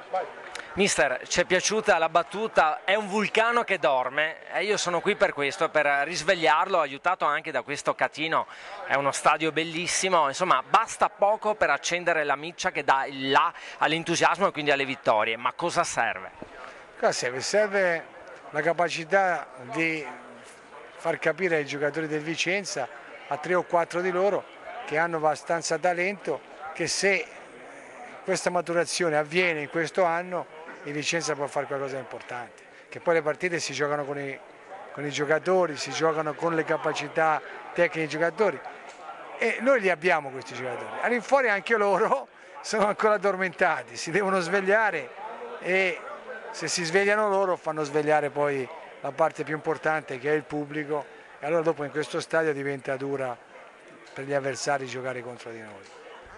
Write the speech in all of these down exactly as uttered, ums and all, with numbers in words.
Mister, ci è piaciuta la battuta, è un vulcano che dorme e io sono qui per questo, per risvegliarlo, aiutato anche da questo catino, è uno stadio bellissimo, insomma basta poco per accendere la miccia che dà il là all'entusiasmo e quindi alle vittorie, ma cosa serve? Cosa serve? Serve la capacità di far capire ai giocatori del Vicenza, a tre o quattro di loro, che hanno abbastanza talento, che se questa maturazione avviene in questo anno il Vicenza può fare qualcosa di importante, che poi le partite si giocano con i, con i giocatori, si giocano con le capacità tecniche dei giocatori e noi li abbiamo questi giocatori. All'infuori anche loro sono ancora addormentati, si devono svegliare e se si svegliano loro fanno svegliare poi la parte più importante che è il pubblico e allora dopo in questo stadio diventa dura per gli avversari giocare contro di noi.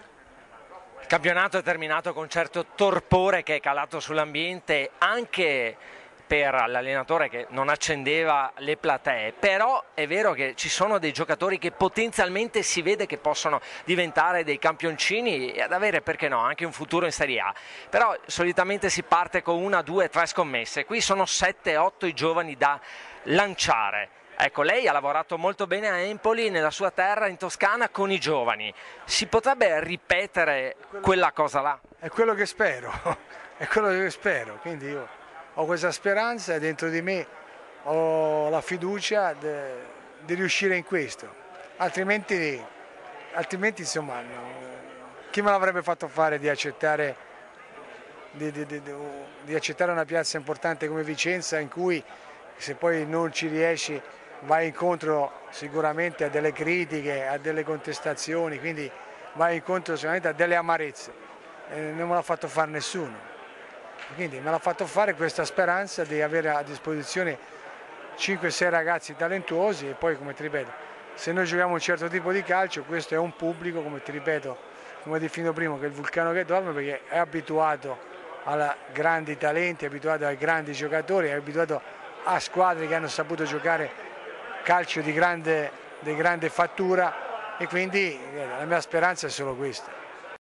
Il campionato è terminato con certo torpore che è calato sull'ambiente anche per l'allenatore che non accendeva le platee, però è vero che ci sono dei giocatori che potenzialmente si vede che possono diventare dei campioncini e ad avere, perché no, anche un futuro in Serie A, però solitamente si parte con una, due, tre scommesse, qui sono sette, otto i giovani da lanciare. Ecco, lei ha lavorato molto bene a Empoli, nella sua terra in Toscana, con i giovani. Si potrebbe ripetere quella cosa là? È quello che spero, è quello che spero. Quindi io ho questa speranza e dentro di me ho la fiducia de, di riuscire in questo. Altrimenti, altrimenti insomma, no, chi me l'avrebbe fatto fare di accettare, di, di, di, di accettare una piazza importante come Vicenza in cui se poi non ci riesci vai incontro sicuramente a delle critiche, a delle contestazioni, quindi vai incontro sicuramente a delle amarezze. Eh, non me l'ha fatto fare nessuno. Quindi me l'ha fatto fare questa speranza di avere a disposizione cinque sei ragazzi talentuosi e poi, come ti ripeto, se noi giochiamo un certo tipo di calcio, questo è un pubblico, come ti ripeto, come definito prima, che è il vulcano che dorme perché è abituato a grandi talenti, è abituato ai grandi giocatori, è abituato a squadre che hanno saputo giocare calcio di grande, di grande fattura e quindi eh, la mia speranza è solo questa.